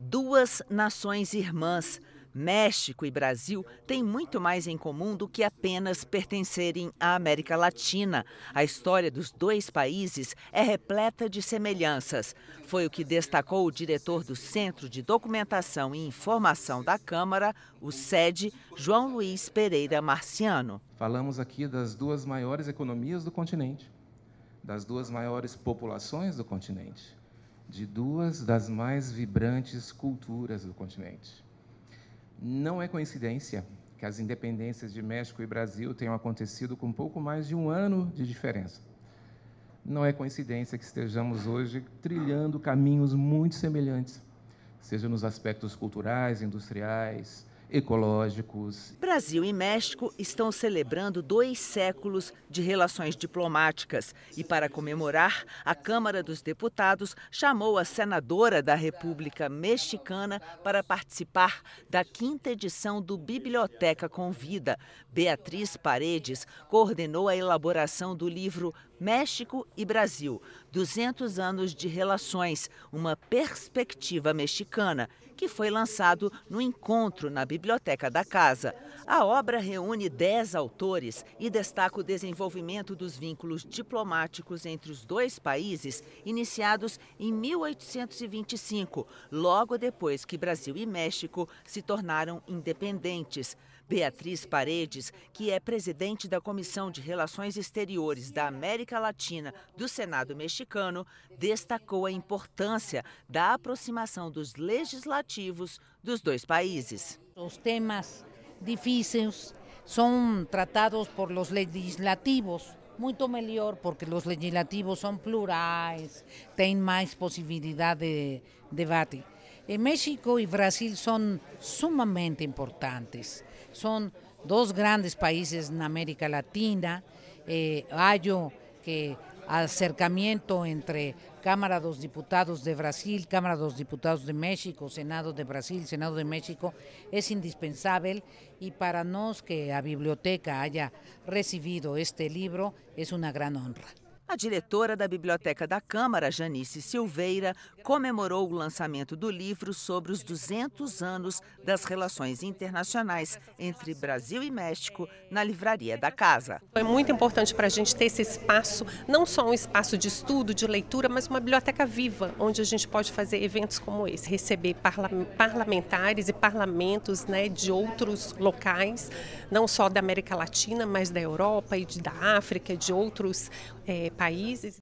Duas nações irmãs, México e Brasil, têm muito mais em comum do que apenas pertencerem à América Latina. A história dos dois países é repleta de semelhanças. Foi o que destacou o diretor do Centro de Documentação e Informação da Câmara, o SED, João Luiz Pereira Marciano. Falamos aqui das duas maiores economias do continente, das duas maiores populações do continente, de duas das mais vibrantes culturas do continente. Não é coincidência que as independências de México e Brasil tenham acontecido com pouco mais de um ano de diferença. Não é coincidência que estejamos hoje trilhando caminhos muito semelhantes, seja nos aspectos culturais, industriais, ecológicos. Brasil e México estão celebrando 2 séculos de relações diplomáticas e, para comemorar, a Câmara dos Deputados chamou a senadora da República Mexicana para participar da 5ª edição do Biblioteca Convida. Beatriz Paredes coordenou a elaboração do livro México e Brasil, 200 anos de relações, uma perspectiva mexicana, que foi lançado no encontro na Biblioteca da Casa. A obra reúne 10 autores e destaca o desenvolvimento dos vínculos diplomáticos entre os dois países, iniciados em 1825, logo depois que Brasil e México se tornaram independentes. Beatriz Paredes, que é presidente da Comissão de Relações Exteriores da América Latina do Senado mexicano, destacou a importância da aproximação dos legislativos dos dois países. Os temas difíceis são tratados por los legislativos, muito melhor, porque os legislativos são plurais, têm mais possibilidade de debate. México e Brasil são sumamente importantes. São dois grandes países na América Latina. Acho que acercamiento entre Cámara dos Diputados de Brasil, Cámara dos Diputados de México, Senado de Brasil, Senado de México, es indispensável, y para nós que a biblioteca haya recibido este libro es una gran honra. A diretora da Biblioteca da Câmara, Janice Silveira, comemorou o lançamento do livro sobre os 200 anos das relações internacionais entre Brasil e México na Livraria da Casa. É muito importante para a gente ter esse espaço, não só um espaço de estudo, de leitura, mas uma biblioteca viva, onde a gente pode fazer eventos como esse, receber parlamentares e parlamentos, né, de outros locais, não só da América Latina, mas da Europa e da África, de outros países.